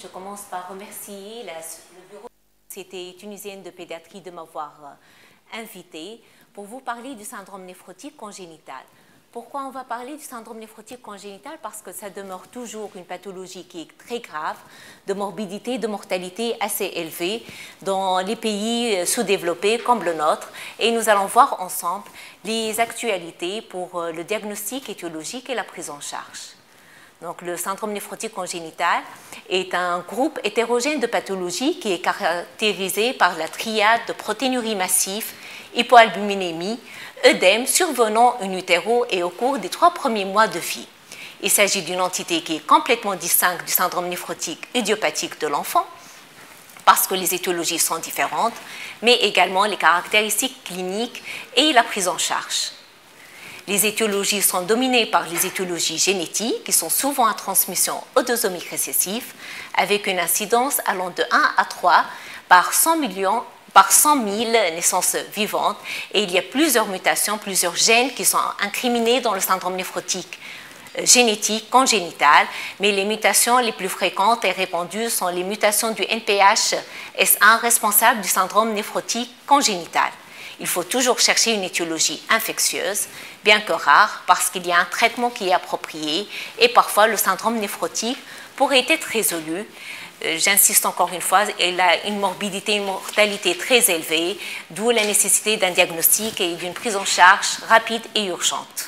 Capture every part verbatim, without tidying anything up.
je commence par remercier la, le bureau de la Société tunisienne de pédiatrie de m'avoir euh, invité pour vous parler du syndrome néphrotique congénital. Pourquoi on va parler du syndrome néphrotique congénital? Parce que ça demeure toujours une pathologie qui est très grave, de morbidité, de mortalité assez élevée dans les pays sous-développés comme le nôtre. Et nous allons voir ensemble les actualités pour le diagnostic étiologique et la prise en charge. Donc, le syndrome néphrotique congénital est un groupe hétérogène de pathologies qui est caractérisé par la triade de protéinurie massive, hypoalbuminémie, œdème survenant in utero et au cours des trois premiers mois de vie. Il s'agit d'une entité qui est complètement distincte du syndrome néphrotique idiopathique de l'enfant, parce que les étiologies sont différentes, mais également les caractéristiques cliniques et la prise en charge. Les étiologies sont dominées par les étiologies génétiques qui sont souvent à transmission autosomique récessive avec une incidence allant de un à trois par cent millions, par cent mille naissances vivantes et il y a plusieurs mutations, plusieurs gènes qui sont incriminés dans le syndrome néphrotique génétique congénital, mais les mutations les plus fréquentes et répandues sont les mutations du N P H S un responsable du syndrome néphrotique congénital. Il faut toujours chercher une étiologie infectieuse, bien que rare, parce qu'il y a un traitement qui est approprié et parfois le syndrome néphrotique pourrait être résolu. Euh, J'insiste encore une fois, il a une morbidité, une mortalité très élevée, d'où la nécessité d'un diagnostic et d'une prise en charge rapide et urgente.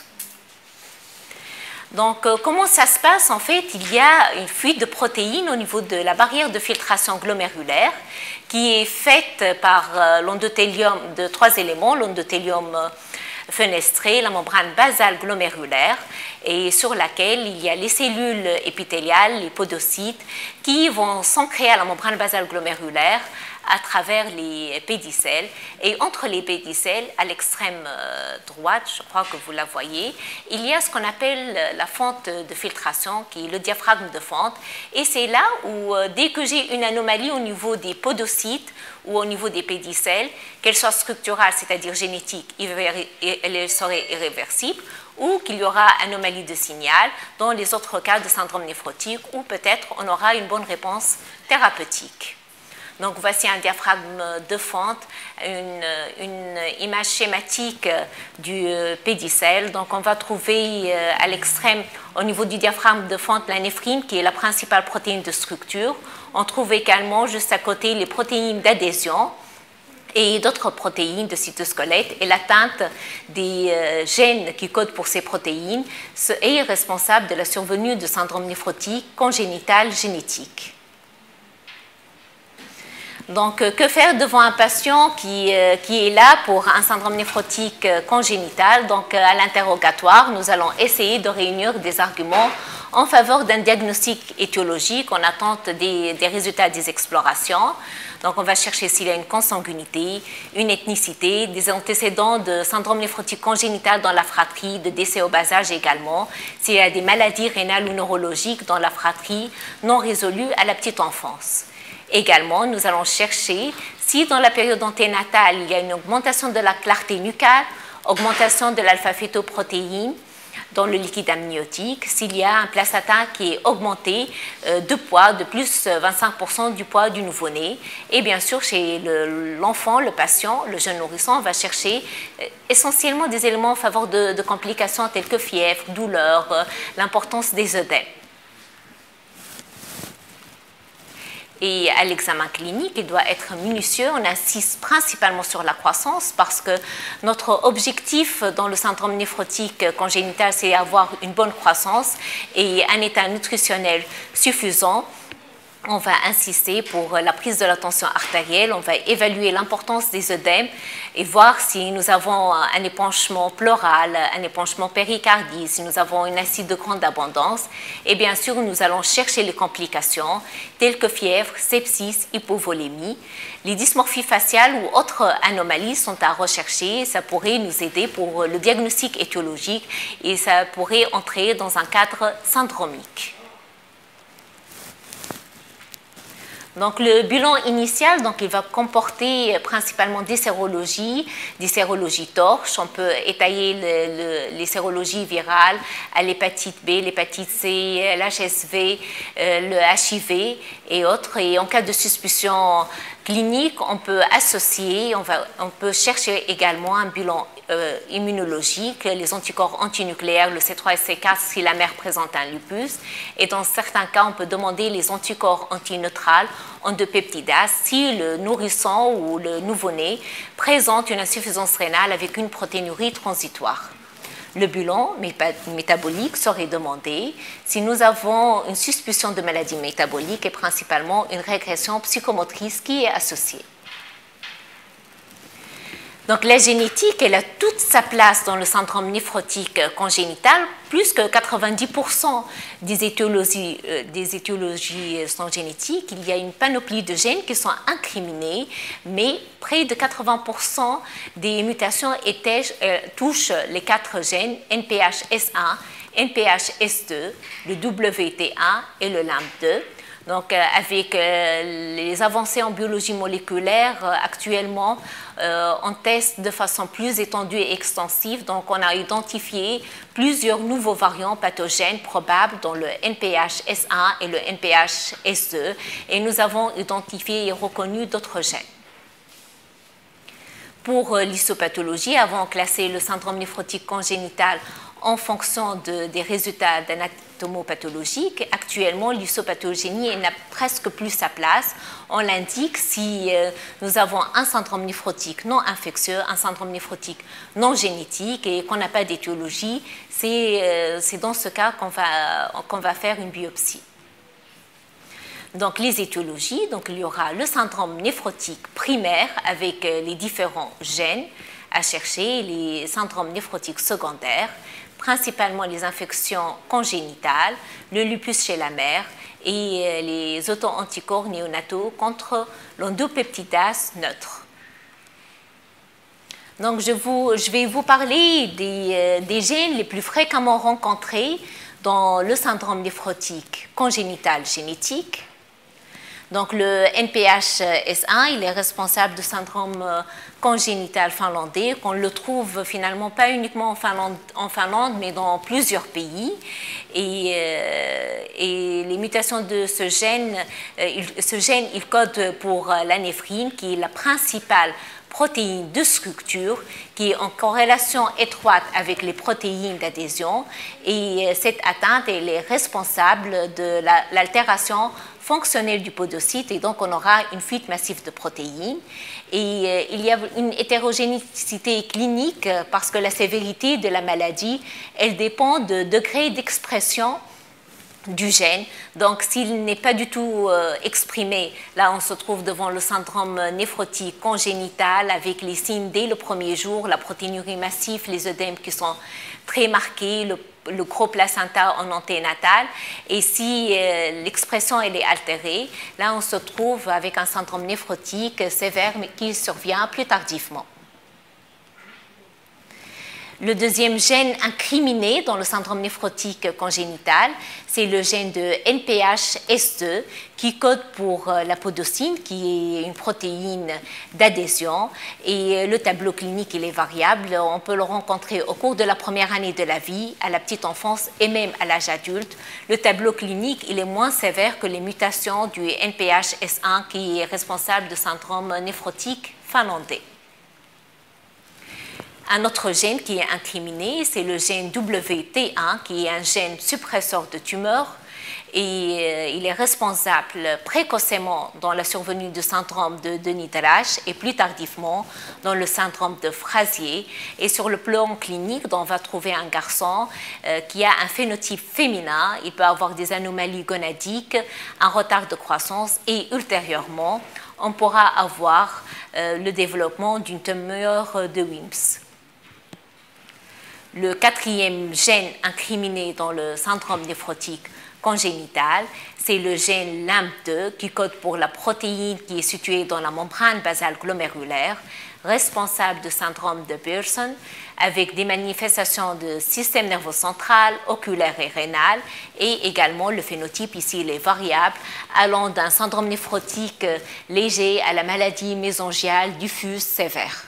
Donc, euh, comment ça se passe? En fait, il y a une fuite de protéines au niveau de la barrière de filtration glomérulaire qui est faite par euh, l'endothélium de trois éléments, l'endothélium euh, fenestré, la membrane basale glomérulaire, et sur laquelle il y a les cellules épithéliales, les podocytes, qui vont s'ancrer à la membrane basale glomérulaire à travers les pédicelles. Et entre les pédicelles, à l'extrême droite, je crois que vous la voyez, il y a ce qu'on appelle la fente de filtration, qui est le diaphragme de fente. Et c'est là où, dès que j'ai une anomalie au niveau des podocytes ou au niveau des pédicelles, qu'elle soit structurale, c'est-à-dire génétique, elle serait irréversible, ou qu'il y aura anomalie de signal dans les autres cas de syndrome néphrotique, ou peut-être on aura une bonne réponse thérapeutique. Donc, voici un diaphragme de fente, une, une image schématique du pédicelle. Donc, on va trouver à l'extrême, au niveau du diaphragme de fente, la néphrine, qui est la principale protéine de structure. On trouve également, juste à côté, les protéines d'adhésion et d'autres protéines de cytosquelette. Et l'atteinte des gènes qui codent pour ces protéines est responsable de la survenue de syndrome néphrotique congénital génétique. Donc, que faire devant un patient qui, euh, qui est là pour un syndrome néphrotique euh, congénital? Donc, euh, à l'interrogatoire, nous allons essayer de réunir des arguments en faveur d'un diagnostic étiologique en attente des, des résultats des explorations. Donc, on va chercher s'il y a une consanguinité, une ethnicité, des antécédents de syndrome néphrotique congénital dans la fratrie, de décès au bas âge également, s'il y a des maladies rénales ou neurologiques dans la fratrie non résolues à la petite enfance. Également, nous allons chercher si dans la période anténatale, il y a une augmentation de la clarté nucale, augmentation de l'alpha-fétoprotéine dans le liquide amniotique, s'il y a un placenta qui est augmenté euh, de poids, de plus vingt-cinq pour cent du poids du nouveau-né. Et bien sûr, chez l'enfant, le, le patient, le jeune nourrisson, on va chercher euh, essentiellement des éléments en faveur de, de complications telles que fièvre, douleur, euh, l'importance des œdèmes. Et à l'examen clinique, il doit être minutieux. On insiste principalement sur la croissance parce que notre objectif dans le syndrome néphrotique congénital, c'est avoir une bonne croissance et un état nutritionnel suffisant. On va insister pour la prise de la tension artérielle, on va évaluer l'importance des œdèmes et voir si nous avons un épanchement pleural, un épanchement péricardie, si nous avons une acide de grande abondance. Et bien sûr, nous allons chercher les complications telles que fièvre, sepsis, hypovolémie. Les dysmorphies faciales ou autres anomalies sont à rechercher. Ça pourrait nous aider pour le diagnostic étiologique et ça pourrait entrer dans un cadre syndromique. Donc, le bilan initial, donc, il va comporter principalement des sérologies, des sérologies torches. On peut étayer le, le, les sérologies virales à l'hépatite B, l'hépatite C, l'H S V, euh, le H I V et autres. Et en cas de suspicion clinique, on peut associer, on, va, on peut chercher également un bilan euh, immunologique, les anticorps antinucléaires, le C trois et C quatre si la mère présente un lupus. Et dans certains cas, on peut demander les anticorps antineutrales endopeptidase si le nourrisson ou le nouveau-né présente une insuffisance rénale avec une protéinurie transitoire. Le bilan métabolique serait demandé si nous avons une suspicion de maladie métabolique et principalement une régression psychomotrice qui est associée. Donc, la génétique, elle a toute sa place dans le syndrome néphrotique congénital. Plus que quatre-vingt-dix pour cent des étiologies, euh, des étiologies sont génétiques. Il y a une panoplie de gènes qui sont incriminés, mais près de quatre-vingts pour cent des mutations étaient, euh, touchent les quatre gènes N P H S un, N P H S deux, le W T un et le L A M P deux. Donc, euh, avec euh, les avancées en biologie moléculaire, euh, actuellement, euh, on teste de façon plus étendue et extensive. Donc, on a identifié plusieurs nouveaux variants pathogènes probables dans le N P H S un et le N P H S deux. Et nous avons identifié et reconnu d'autres gènes. Pour euh, l'histopathologie, avons classé le syndrome néphrotique congénital en fonction de, des résultats d'anatomopathologiques. Actuellement, l'histopathogénie n'a presque plus sa place. On l'indique si euh, nous avons un syndrome néphrotique non infectieux, un syndrome néphrotique non génétique et qu'on n'a pas d'étiologie, c'est euh, dans ce cas qu'on va, qu'on va faire une biopsie. Donc, les étiologies, donc, il y aura le syndrome néphrotique primaire avec euh, les différents gènes à chercher, les syndromes néphrotiques secondaires, principalement les infections congénitales, le lupus chez la mère et les auto-anticorps néonataux contre l'endopeptidase neutre. Donc, je, vous, je vais vous parler des, des gènes les plus fréquemment rencontrés dans le syndrome néphrotique congénital génétique. Donc, le N P H S un, il est responsable du syndrome congénital finlandais, qu'on le trouve finalement pas uniquement en Finlande, en Finlande mais dans plusieurs pays. Et, euh, et les mutations de ce gène, euh, il, ce gène, il code pour la néphrine, qui est la principale protéine de structure, qui est en corrélation étroite avec les protéines d'adhésion. Et cette atteinte, elle est responsable de l'altération fonctionnelle du podocyte et donc on aura une fuite massive de protéines. Et euh, il y a une hétérogénéité clinique parce que la sévérité de la maladie, elle dépend de degré d'expression du gène. Donc, s'il n'est pas du tout euh, exprimé, là, on se trouve devant le syndrome néphrotique congénital avec les signes dès le premier jour, la protéinurie massive, les œdèmes qui sont très marqués, le, le gros placenta en anténatal. Et si euh, l'expression elle est altérée, là, on se trouve avec un syndrome néphrotique sévère, mais qui survient plus tardivement. Le deuxième gène incriminé dans le syndrome néphrotique congénital, c'est le gène de N P H S deux qui code pour la podocine, qui est une protéine d'adhésion. Et le tableau clinique, il est variable. On peut le rencontrer au cours de la première année de la vie, à la petite enfance et même à l'âge adulte. Le tableau clinique, il est moins sévère que les mutations du N P H S un qui est responsable du syndrome néphrotique finlandais. Un autre gène qui est incriminé, c'est le gène W T un, qui est un gène suppresseur de tumeurs. Et euh, il est responsable précocement dans la survenue du syndrome de Denis-Drache et plus tardivement dans le syndrome de Frazier. Et sur le plan clinique, on va trouver un garçon euh, qui a un phénotype féminin. Il peut avoir des anomalies gonadiques, un retard de croissance et ultérieurement, on pourra avoir euh, le développement d'une tumeur de Wilms. Le quatrième gène incriminé dans le syndrome néphrotique congénitale. C'est le gène L A M P deux qui code pour la protéine qui est située dans la membrane basale glomérulaire, responsable du syndrome de Pearson, avec des manifestations de système nerveux central, oculaire et rénal, et également le phénotype ici il est variable, allant d'un syndrome néphrotique léger à la maladie mésongiale diffuse sévère.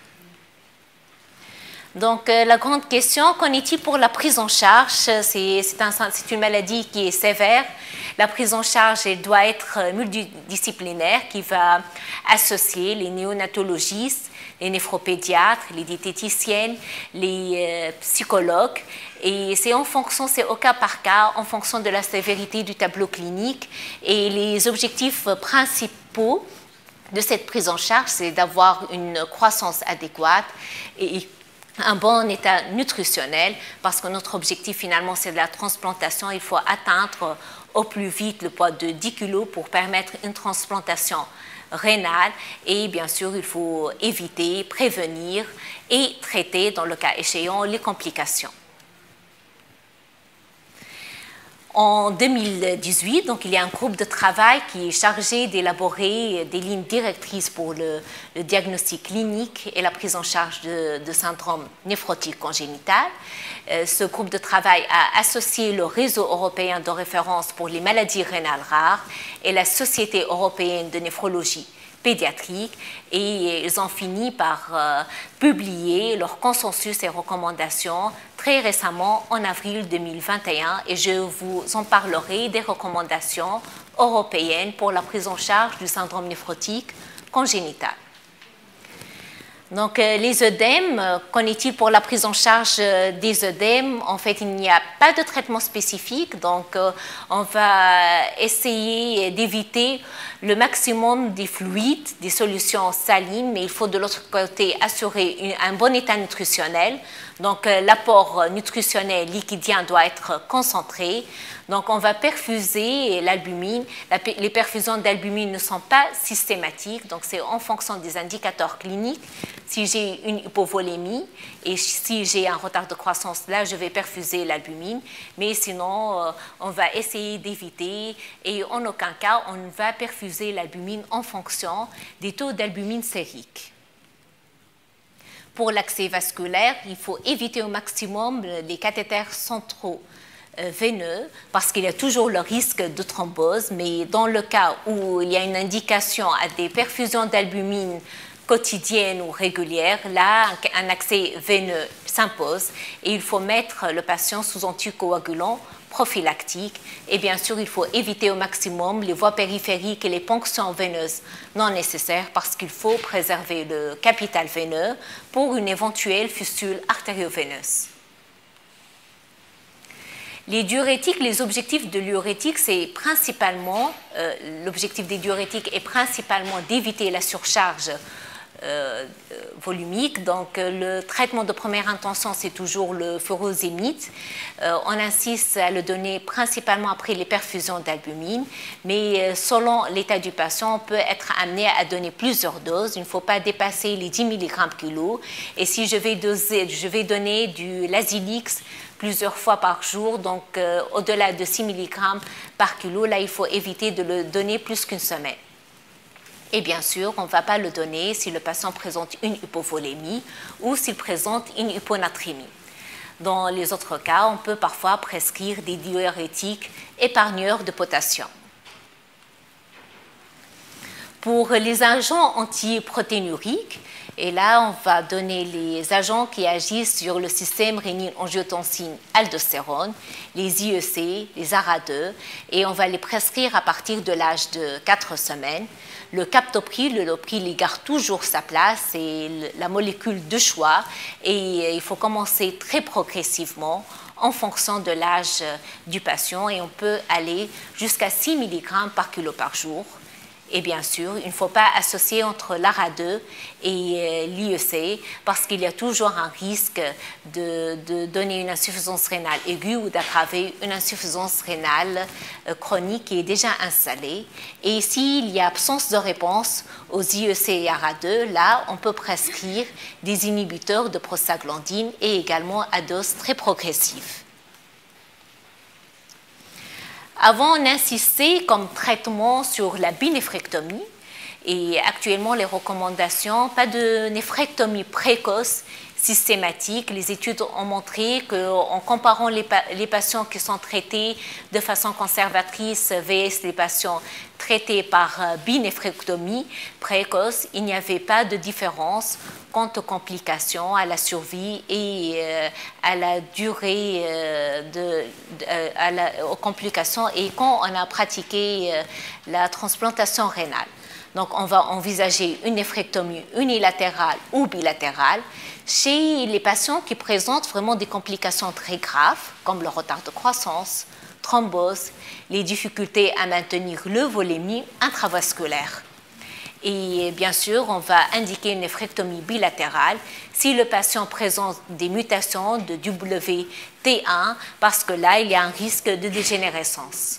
Donc, euh, la grande question, qu'en est-il pour la prise en charge? C'est un, une maladie qui est sévère. La prise en charge elle doit être multidisciplinaire, qui va associer les néonatologistes, les néphropédiatres, les diététiciennes, les euh, psychologues. Et c'est en fonction, c'est au cas par cas, en fonction de la sévérité du tableau clinique. Et les objectifs principaux de cette prise en charge, c'est d'avoir une croissance adéquate et un bon état nutritionnel, parce que notre objectif finalement c'est de la transplantation. Il faut atteindre au plus vite le poids de dix kilos pour permettre une transplantation rénale, et bien sûr il faut éviter, prévenir et traiter dans le cas échéant les complications. En deux mille dix-huit, donc, il y a un groupe de travail qui est chargé d'élaborer des lignes directrices pour le, le diagnostic clinique et la prise en charge de, de syndrome néphrotique congénital. Euh, ce groupe de travail a associé le réseau européen de référence pour les maladies rénales rares et la Société européenne de néphrologie pédiatrique, et ils ont fini par euh, publier leur consensus et recommandations très récemment en avril deux mille vingt et un, et je vous en parlerai des recommandations européennes pour la prise en charge du syndrome néphrotique congénital. Donc, euh, les œdèmes, euh, qu'en est-il pour la prise en charge euh, des œdèmes? En fait, il n'y a pas de traitement spécifique, donc euh, on va essayer d'éviter le maximum des fluides, des solutions salines, mais il faut de l'autre côté assurer une, un bon état nutritionnel. Donc, euh, l'apport nutritionnel liquidien doit être concentré. Donc, on va perfuser l'albumine. Les perfusions d'albumine ne sont pas systématiques, donc c'est en fonction des indicateurs cliniques. Si j'ai une hypovolémie et si j'ai un retard de croissance, là, je vais perfuser l'albumine. Mais sinon, euh, on va essayer d'éviter, et en aucun cas, on ne va perfuser l'albumine en fonction des taux d'albumine sérique. Pour l'accès vasculaire, il faut éviter au maximum les cathéters centraux veineux, parce qu'il y a toujours le risque de thrombose, mais dans le cas où il y a une indication à des perfusions d'albumine quotidiennes ou régulières, là, un accès veineux s'impose et il faut mettre le patient sous anticoagulant prophylactique. Et bien sûr, il faut éviter au maximum les voies périphériques et les ponctions veineuses non nécessaires, parce qu'il faut préserver le capital veineux pour une éventuelle fistule artério-veineuse. Les diurétiques, les objectifs de l'urétique, c'est principalement, euh, l'objectif des diurétiques est principalement d'éviter la surcharge euh, volumique. Donc, euh, le traitement de première intention, c'est toujours le furosémide. Euh, on insiste à le donner principalement après les perfusions d'albumine, mais euh, selon l'état du patient, on peut être amené à donner plusieurs doses. Il ne faut pas dépasser les dix milligrammes par kilo. Et si je vais, doser, je vais donner du Lasix plusieurs fois par jour, donc euh, au-delà de six milligrammes par kilo, là, il faut éviter de le donner plus qu'une semaine. Et bien sûr, on ne va pas le donner si le patient présente une hypovolémie ou s'il présente une hyponatrémie. Dans les autres cas, on peut parfois prescrire des diurétiques épargneurs de potassium. Pour les agents antiprotéinuriques, et là, on va donner les agents qui agissent sur le système rénine-angiotensine-aldostérone, les I E C, les A R A deux, et on va les prescrire à partir de l'âge de quatre semaines. Le captopril, le lopril, il garde toujours sa place, c'est la molécule de choix, et il faut commencer très progressivement en fonction de l'âge du patient, et on peut aller jusqu'à six milligrammes par kilo par jour. Et bien sûr, il ne faut pas associer entre l'A R A deux et l'I E C, parce qu'il y a toujours un risque de, de donner une insuffisance rénale aiguë ou d'aggraver une insuffisance rénale chronique qui est déjà installée. Et s'il y a absence de réponse aux I E C et A R A deux, là, on peut prescrire des inhibiteurs de prostaglandine et également à dose très progressive. Avant, on insistait comme traitement sur la binéphrectomie. Et actuellement, les recommandations, pas de néphrectomie précoce, systématique. Les études ont montré qu'en comparant les, pa les patients qui sont traités de façon conservatrice versus les patients traités par binéphrectomie précoce, il n'y avait pas de différence quant aux complications, à la survie et euh, à la durée euh, de, de euh, à la, aux complications et quand on a pratiqué euh, la transplantation rénale. Donc, on va envisager une néphrectomie unilatérale ou bilatérale chez les patients qui présentent vraiment des complications très graves, comme le retard de croissance, thrombose, les difficultés à maintenir le volémie intravasculaire. Et bien sûr, on va indiquer une néphrectomie bilatérale si le patient présente des mutations de W T un, parce que là, il y a un risque de dégénérescence.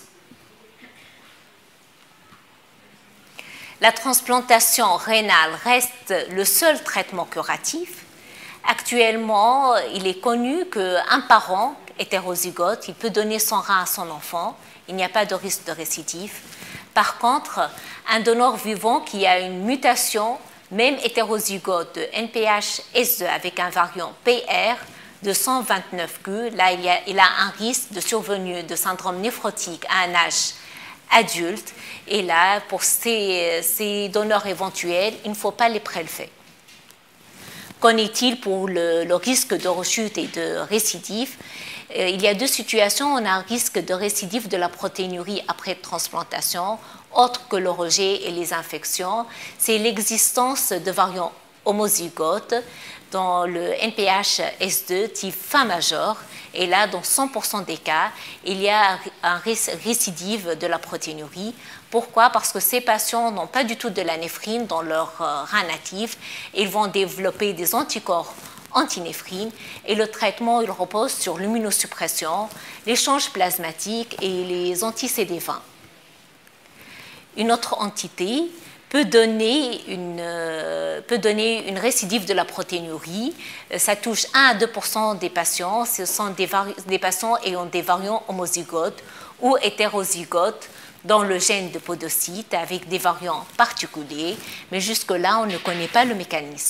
La transplantation rénale reste le seul traitement curatif. Actuellement, il est connu qu'un parent hétérozygote, il peut donner son rein à son enfant. Il n'y a pas de risque de récidive. Par contre, un donneur vivant qui a une mutation, même hétérozygote de N P H S deux avec un variant P R de cent vingt-neuf Q, là, il, y a, il a un risque de survenue de syndrome néphrotique à un âge adulte. Et là, pour ces, ces donneurs éventuels, il ne faut pas les prélever. Qu'en est-il pour le, le risque de rechute et de récidive? euh, Il y a deux situations. On a un risque de récidive de la protéinurie après transplantation, autre que le rejet et les infections. C'est l'existence de variants homozygotes dans le N P H S deux type fin majeur. Et là, dans cent pour cent des cas, il y a un récidive de la protéinurie. Pourquoi? Parce que ces patients n'ont pas du tout de la néphrine dans leur rein natif. Ils vont développer des anticorps antinéphrine et le traitement, il repose sur l'immunosuppression, l'échange plasmatique et les anti-C D vingt. Une autre entité peut donner une, euh, peut donner une récidive de la protéinurie. Ça touche un à deux pour cent des patients. Ce sont des, des patients ayant des variants homozygotes ou hétérozygotes dans le gène de podocyte avec des variants particuliers. Mais jusque-là, on ne connaît pas le mécanisme.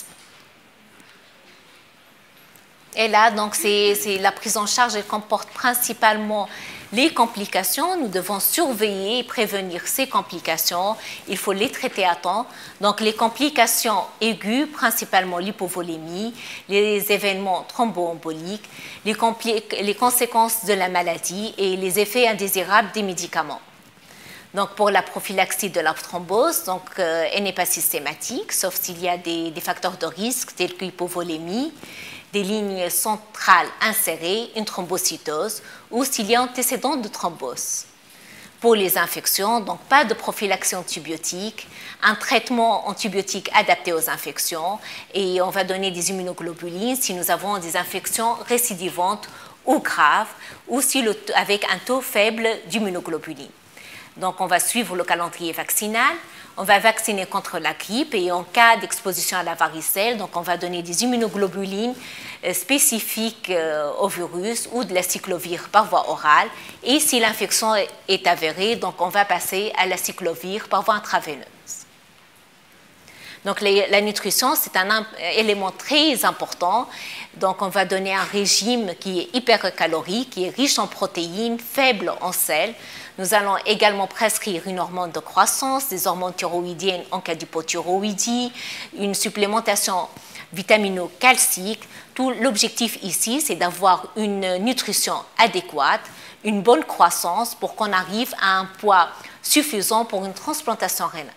Et là, donc, c'est la prise en charge, elle comporte principalement les complications. Nous devons surveiller et prévenir ces complications. Il faut les traiter à temps. Donc, les complications aiguës, principalement l'hypovolémie, les événements thromboemboliques, les, les conséquences de la maladie et les effets indésirables des médicaments. Donc, pour la prophylaxie de la thrombose, donc, euh, elle n'est pas systématique, sauf s'il y a des, des facteurs de risque tels que l'hypovolémie, des lignes centrales insérées, une thrombocytose, ou s'il y a un antécédent de thrombose. Pour les infections, donc pas de prophylaxie antibiotique, un traitement antibiotique adapté aux infections, et on va donner des immunoglobulines si nous avons des infections récidivantes ou graves, ou si le, avec un taux faible d'immunoglobulines. Donc, on va suivre le calendrier vaccinal. On va vacciner contre la grippe et en cas d'exposition à la varicelle, donc on va donner des immunoglobulines spécifiques au virus ou de la cyclovir par voie orale. Et si l'infection est avérée, donc on va passer à la cyclovir par voie intraveineuse. Donc, les, la nutrition, c'est un élément très important. Donc, on va donner un régime qui est hypercalorique, qui est riche en protéines, faible en sel. Nous allons également prescrire une hormone de croissance, des hormones thyroïdiennes en cas d'hypothyroïdie, une supplémentation vitamino-calcique. Tout l'objectif ici, c'est d'avoir une nutrition adéquate, une bonne croissance pour qu'on arrive à un poids suffisant pour une transplantation rénale.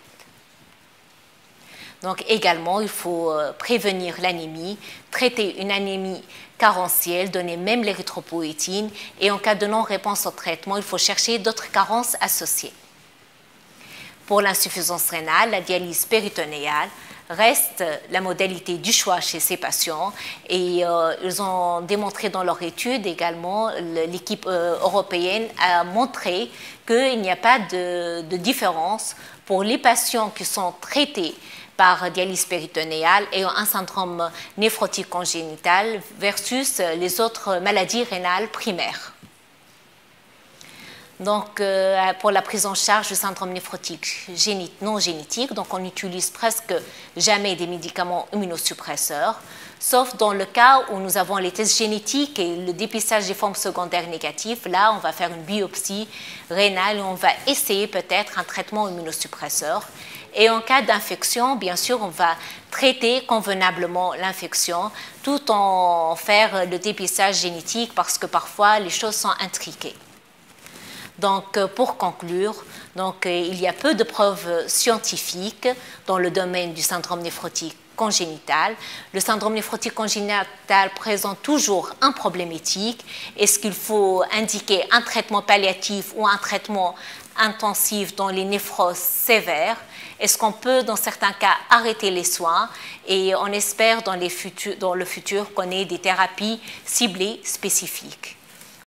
Donc également, il faut prévenir l'anémie, traiter une anémie carentielle, donner même l'érythropoïétine et en cas de non-réponse au traitement, il faut chercher d'autres carences associées. Pour l'insuffisance rénale, la dialyse péritonéale reste la modalité du choix chez ces patients et euh, ils ont démontré dans leur étude également, l'équipe euh, européenne a montré qu'il n'y a pas de, de différence pour les patients qui sont traités par dialyse péritonéale et un syndrome néphrotique congénital versus les autres maladies rénales primaires. Donc, euh, pour la prise en charge du syndrome néphrotique non génétique, donc on n'utilise presque jamais des médicaments immunosuppresseurs, sauf dans le cas où nous avons les tests génétiques et le dépistage des formes secondaires négatives. Là, on va faire une biopsie rénale et on va essayer peut-être un traitement immunosuppresseur. Et en cas d'infection, bien sûr, on va traiter convenablement l'infection tout en faire le dépistage génétique parce que parfois les choses sont intriquées. Donc, pour conclure, donc, il y a peu de preuves scientifiques dans le domaine du syndrome néphrotique congénital. Le syndrome néphrotique congénital présente toujours un problème éthique. Est-ce qu'il faut indiquer un traitement palliatif ou un traitement intensif dans les néphroses sévères? Est-ce qu'on peut, dans certains cas, arrêter les soins? Et on espère dans, les futurs, dans le futur qu'on ait des thérapies ciblées spécifiques.